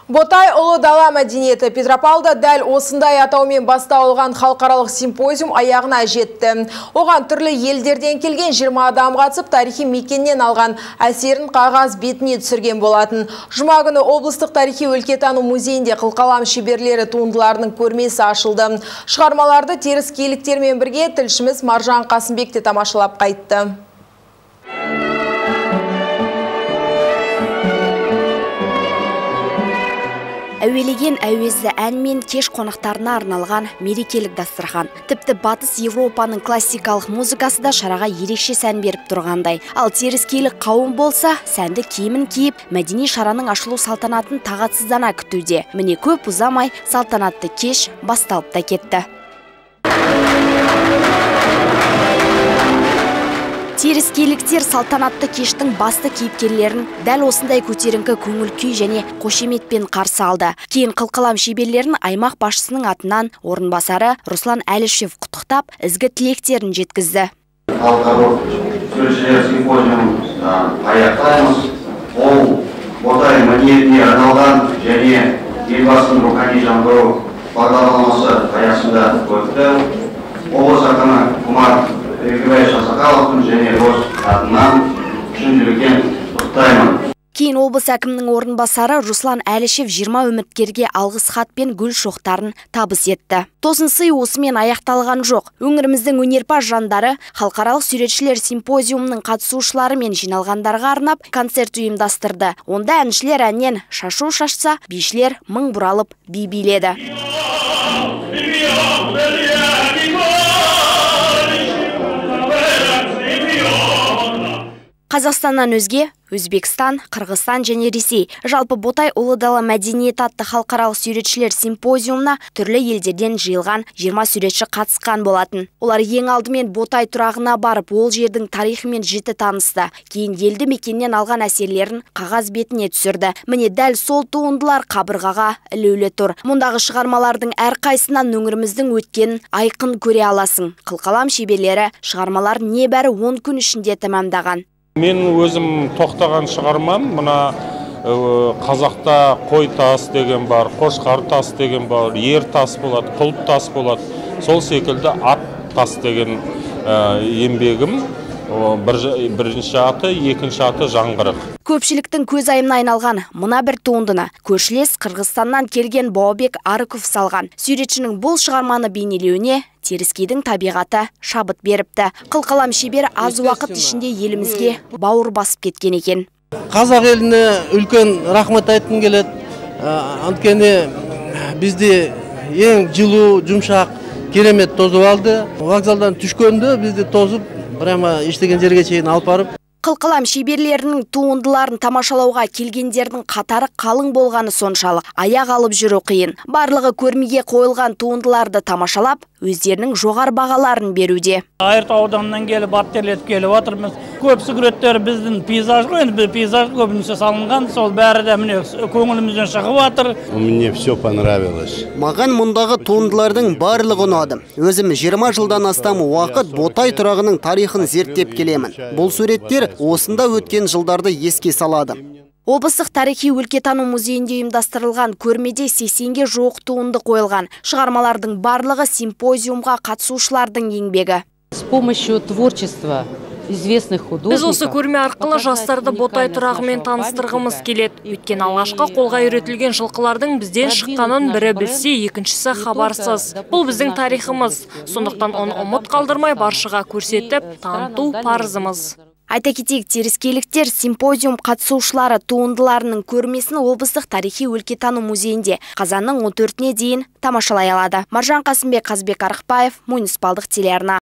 Ботай ұлы дала мәдениеті Петропавлда дәл осындай атаумен басталған халықаралық симпозиум аяғына жетті. Оған түрлі елдерден келген 20 адам қатысып, тарихи мекеннен алған әсерін қағаз бетіне түсірген болатын. Жұма күні облыстық тарихи өлкетану музейінде қылқалам шеберлері туындыларының көрмесі ашылды. Шығармаларды теріскейліктермен бірге тілшіміз Маржан Қасымбек те тамашалап қайтты. Әуелеген әуезді әнмен кеш қонақтарына арналған мерекелік дастархан. Тіпті батыс Европаның классикалық музыкасы да шараға ерекше сән беріп тұрғандай. Ал теріскейлік қауым болса, сәнді киімін киіп, мәдени шараның ашылу салтанатын тағатсыздана күтуде. Міне көп ұзамай салтанатты кеш басталып та кетті. Теріскейліктер салтанатты кештің басты кейіпкерлерін дәл осындай көтеріңкі көңіл күй және қошеметпен қарсы алды. Кейін қылқалам шеберлерін аймақ басшысының атынан орынбасары Руслан Әлішев құттықтап, ізгі тілектерін жеткізді. Халықаралық суретшілер симпозиумын аяқтаймыз. Ол Ботай мәдениетіне арналған және елбасының рухани жаңғыру бағдарламасы аясында өтті. Облыс әкімі Құмар Жасақаловтың және өз атынан шын жүректен құттықтаймын. Кейін облыс әкімінің орынбасары Руслан Әлішев 20 үміткерге алғыс хат пен гүл шоқтарын табыс етті. Тосын сый осымен аяқталған жоқ. Өңіріміздің өнерпаз жандары халықаралық суретшілер симпозиумының қатысушылары мен жиналғандарға арнап концерт ұйымдастырды. Онда әншілер әннен шашу шашса, бишілер мың бұралып би биледі. Қазақстаннан өзге Өзбекстан, Қырғызстан және Ресей. Жалпы Ботай ұлы дала мәдениеті атты халықаралық суретшілер симпозиумына түрлі елдерден жиылған 20 суретші қатысқан болатын. Олар ең алдымен Ботай тұрағына барып, ол жердің тарихымен жіті танысты. Кейін елді мекеннен алған әсерлерін қағаз бетіне түсірді. Міне дәл сол туындылар қабырғаға ілулі тұр. Мұндағы шығармалардың әрқайсынан өңіріміздің өткенін айқын көре аласың. Қылқалам шеберлері шығармалар небәрі 10 күн ішінде тәмамдаған. Мен өзім тоқтаған шығармам, мұна қазақта қой тас деген бар, қошқар тас деген бар, ер тас болады, құлып тас болады. Сол секілді ат тас деген еңбегім. Бірінші аты, екінші аты жаңғырық. Көпшіліктің көз айымына айналған мына бір туындыны көршілес Қырғызстаннан келген Баубек Арыков салған. Суретшінің бұл шығарманы бейнелеуіне теріскейдің табиғаты шабыт беріпті. Қылқалам шебері аз уақыт ішінде елімізге бауыр басып кеткен екен. Қазақ еліне үлкен рахмет айтқым келеді. Анткені бізде ең жылу, жұмшақ, керемет тозып алды. Вокзалдан түшкенде бізде тозып, прямо іштеген жерге шейін алып барып. Қылқалам шеберлерінің туындыларын тамашалауға келгендердің қатары қалың болғаны соншалық аяқ алып жүру қиын. Барлығы көрмеге қойылған туындыларды тамашалап, өздерінің жоғар бағаларын беруде. Айыртау ауданынан келіп, аттерлетіп келіп отырмыз. Көп суретттер біздің пейзаж ғой, енді пейзаж көбінесе салынған, сол бәрі де міне көңілімізден шығып жатыр. Мне все понравилось. Маған мұндағы туындылардың барлығы ұнады. Өзім 20 жылдан астам уақыт Ботай тұрағының тарихын зерттеп келемін. Бұл суреттер осында өткен жылдарды еске салады. Облыстық тарихи өлкетану музейінде ұйымдастырылған көрмеде 80-ге жуық туынды қойылған. Шығармалардың барлығы симпозиумға қатысушылардың еңбегі. С помощью творчества известных художников. Біз осы көрме арқылы жастарды Ботай тұрағымен таныстырғымыз келеді. Өткен алғашқы қолға үйретілген жылқылардың бізден шыққанын бірі білсе, екіншісі хабарсыз. Бұл біздің тарихымыз. Сондықтан оны ұмыт қалдырмай баршаға көрсетіп, таныту парызымыз. Айта кетейік, теріскейліктер симпозиум қатысушылары туындыларының көрмесін облыстық тарихи өлкетану музейінде қазанның 14-не дейін тамашалай алады. Маржан Қасымбек, Қазбек Арықбаев, муниципалдық телеарна.